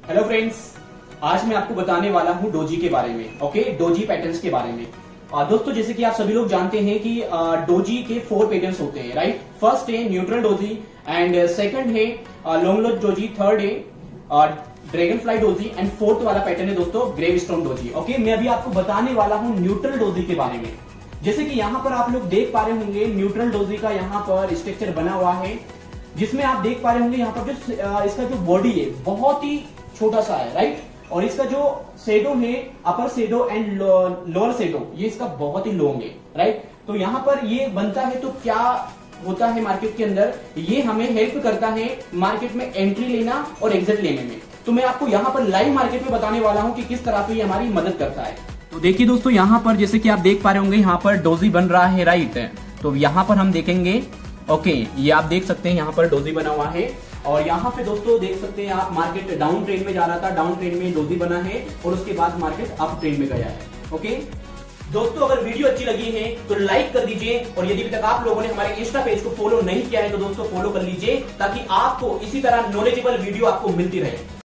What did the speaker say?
Hello friends, आज मैं आपको बताने वाला हूं डोजी के बारे में। ओके, डोजी पैटर्न्स के बारे में। दोस्तों, जैसे कि आप सभी लोग जानते हैं कि डोजी के 4 पैटर्न्स होते हैं, राइट। फर्स्ट है न्यूट्रल डोजी, एंड सेकंड है लॉन्ग लोच डोजी, थर्ड है dragonfly doji, and fourth वाला पैटर्न है दोस्तों ग्रेव स्टोन डोजी। ओके, मैं अभी आपको बताने वाला हूं न्यूट्रल डोजी के बारे में। जैसे कि यहाँ पर आप लोग देख पा रहे होंगे, न्यूट्रल डोजी का यहाँ पर स्ट्रक्चर बना हुआ है, जिसमें आप देख पा रहे होंगे यहाँ पर जो इसका जो बॉडी है बहुत ही छोटा सा है, राइट। और इसका जो शेडो है, upper shadow and lower shadow, ये इसका बहुत ही लॉन्ग है, राइट। तो यहाँ पर ये बनता है तो क्या होता है मार्केट के अंदर, ये हमें हेल्प करता है मार्केट में एंट्री लेना और एग्जिट लेने में। तो मैं आपको यहाँ पर लाइव मार्केट में बताने वाला हूँ कि किस तरह से ये हमारी मदद करता है। तो देखिए दोस्तों, यहाँ पर जैसे कि आप देख पा रहे होंगे, यहाँ पर डोजी बन रहा है, राइट। तो यहाँ पर हम देखेंगे, ओके, ये आप देख सकते हैं यहाँ पर डोजी बना हुआ है। और यहाँ पे दोस्तों देख सकते हैं आप, मार्केट डाउन ट्रेंड में जा रहा था, डाउन ट्रेंड में डोजी बना है और उसके बाद मार्केट अप ट्रेंड में गया है। ओके दोस्तों, अगर वीडियो अच्छी लगी है तो लाइक कर दीजिए, और यदि अभी तक आप लोगों ने हमारे इंस्टा पेज को फॉलो नहीं किया है तो दोस्तों फॉलो कर लीजिए, ताकि आपको इसी तरह नॉलेजेबल वीडियो आपको मिलती रहे।